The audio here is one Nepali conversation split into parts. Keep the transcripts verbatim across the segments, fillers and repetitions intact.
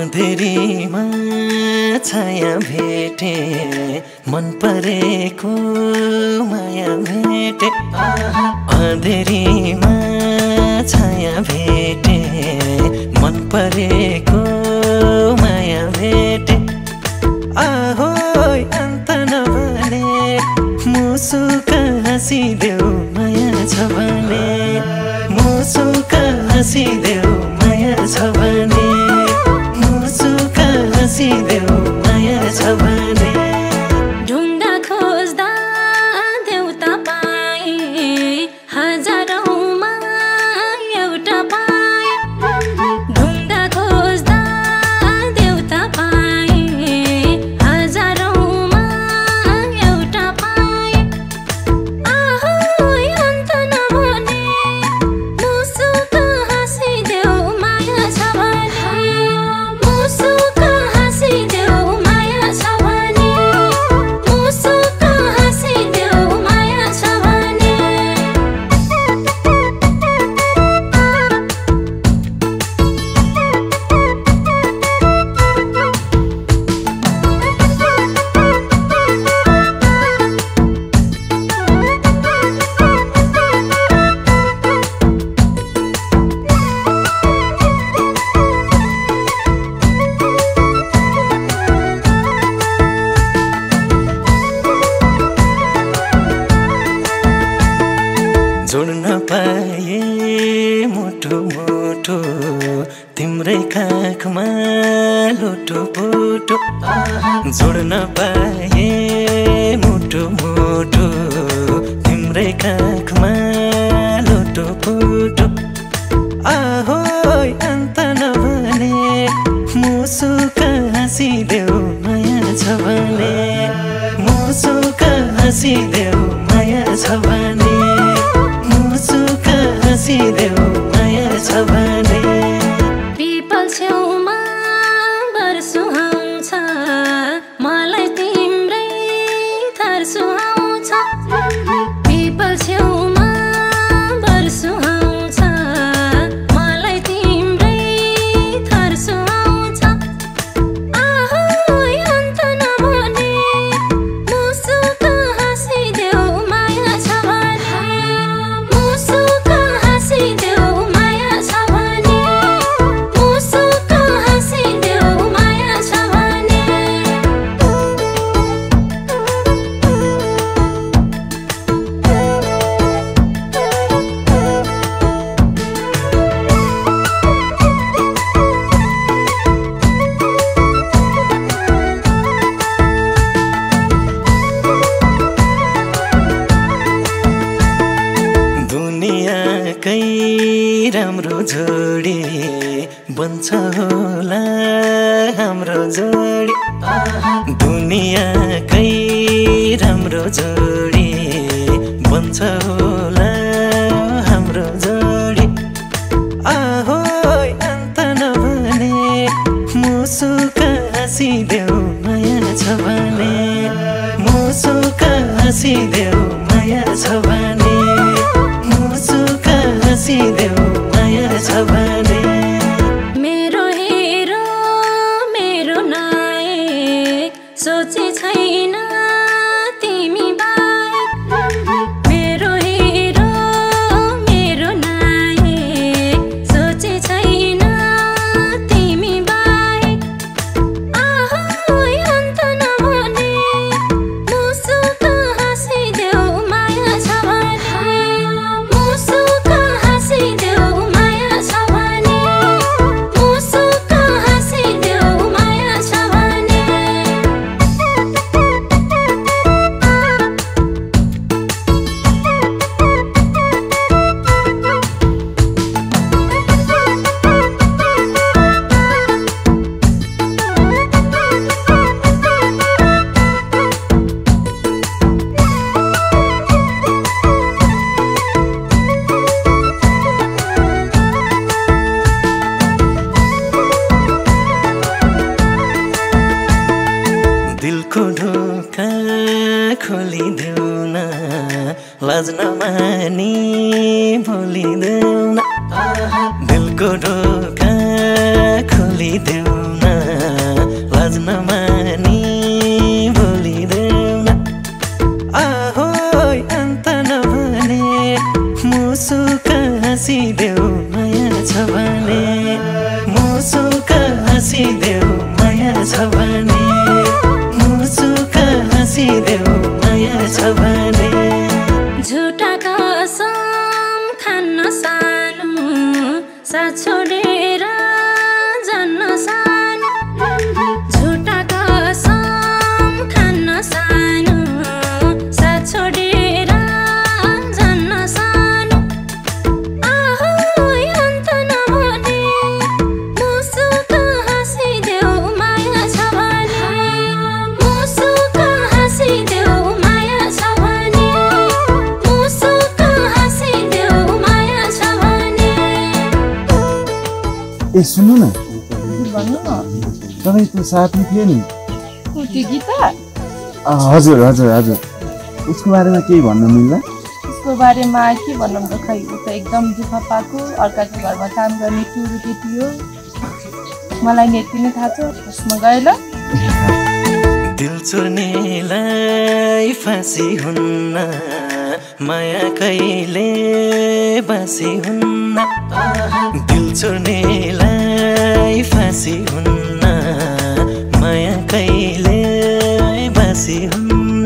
अँधेरीमा छाया भेटे मन परेको माया भेटे अँधेरीमा छाया भेटे मन परेको माया भेटे आहो अन्त नभने मुसुक हाँसिदेऊ माया छ भने मुसुक हाँसिदेऊ माया छ भने मुसुक हाँसिदेऊ माया छ भने ढुङ्गा खोज्दा देउता पाए हजारौँमा एउटा पाए ढुङ्गा खोज्दा देउता पाए हजारौँमा एउटा पाए आहो अन्त नभने मुसुक हाँसिदेऊ माया छ भने मुसुक हाँसिदेऊ माया छ भने मुसुक हाँसिदेऊ माया छ भने जोड्न पाए मुटु मुटु तिम्रै काखमा लोटो पोटो जोड्न पाए मुटु मुटु तिम्रै काखमा लोटो पोटो आहो अन्त नभने मुसुक हाँसिदेऊ माया छ भने मुसुक हाँसिदेऊ माया छ भने मुसुक हाँसिदेऊ माया छ भने पिपल छेउमा बर सुहाउँछ मलाई तिम्रै थर सुहाउँछ पिपल छेउमा बर सुहाउँछ मलाई तिम्रै थर सुहाउँछ आहो अन्त नभने मुसुक हाँसिदेऊ माया छ भने मुसुक हाँसिदेऊ माया छ भने मुसुक हाँसिदेऊ माया छ भने दुनियाँकै राम्रो जोडी बन्छ होला हाम्रो जोडी दुनियाँकै राम्रो जोडी बन्छ होला हाम्रो जोडी आहो अन्त नभने मुसुक हाँसिदेऊ माया छ भने मुसुक हाँसिदेऊ माया छ भने मुसुक हाँसिदेऊ माया छ भने मेरो हेरो मेरो नायक सोचे छैन तिमी बाहेक मेरो हेरो मेरो नायक सोचे छैन तिमी बाहेक आहो अन्त नभने मुसुक हाँसिदेऊ माया छ भने मुसुक हाँसिदेऊ माया छ भने मुसुक हाँसिदेऊ माया छ भने दिलको ढोका खोलिदेऊ न लाज नमानी बोलिदेऊ न दिलको ढोका खोलिदेऊ न लाज नमानी बोलिदेऊ न आहोय अन्त नभने मुसुक हाँसिदेऊ माया छ भने मुसुक हाँसिदेऊ माया छ भने मुसुक हाँसिदेऊ माया छ भने झुटा कसम खान्न सानो साथ छोडेर जान्न सानो झुटा कसम खान्न सानो साथ छोडेर जान्न सानो आहोय अन्त नभने मुसुक हाँसिदेऊ माया छ भने मुसुक हाँसिदेऊ माया छ भने मुसुक हाँसिदेऊ माया छ भने ए सुन्नु न भन्नु न तपाईँको साथी थियो नि कुटी गीता अ, हजुर हजुर हजुर उसको बारेमा केही भन्न मिल्ला उसको बारेमा के भनौँ त खै ऊ त एकदम दुःख पाएको अर्काको घरमा काम गर्ने टुरु केटी हो मलाई नेति नै थाहा छ उसमा गए ल दिल चुर्नेलाई फाँसी हुन्न माया कहिले बासी हुन्न दिल चुर्नेलाई फाँसी हुन्न माया कहिले बासी हुन्न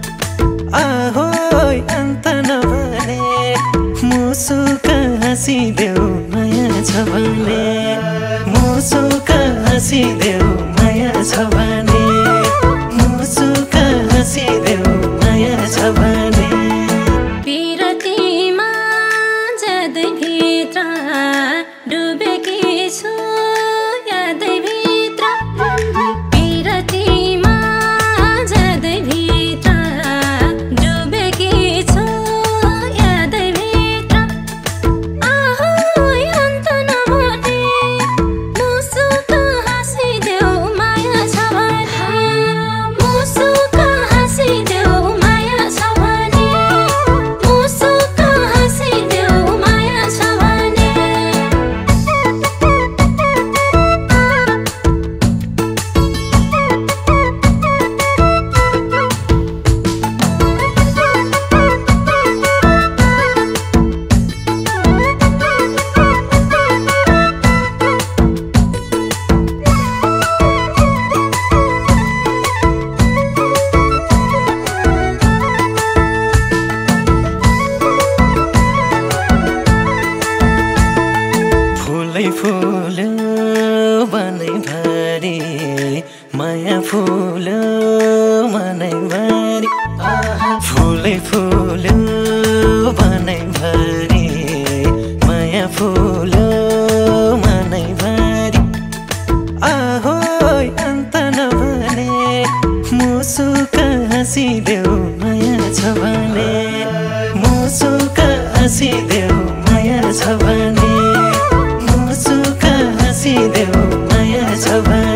आहोय अन्त नभने मुसुक हाँसिदेऊ माया छ भने मुसुक हाँसिदेऊ माया छ भने मुसुक हाँसिदेऊ माया छ भने पिरतीमा ज्यादै भित्र डुबेकी छु यादै भित्र पिरतीमा ज्यादै भित्र डुबेकी छु यादै भित्र आहोय अन्त नभने मुसुक हाँसिदेऊ माया छ भने मुसुक हाँसिदेऊ माया छ भने मुसुक हाँसिदेऊ माया छ भने फुलै फुल्यो मनैभरि माया फुल्यो मनैभरि फुलै फुल्यो मनैभरि माया फुल्यो मनैभरि आहोय अन्त नभने मुसुक हाँसिदेऊ माया छ भने मुसुक हाँसिदेऊ माया छ भने मुसुक हाँसिदेऊ माया छ भने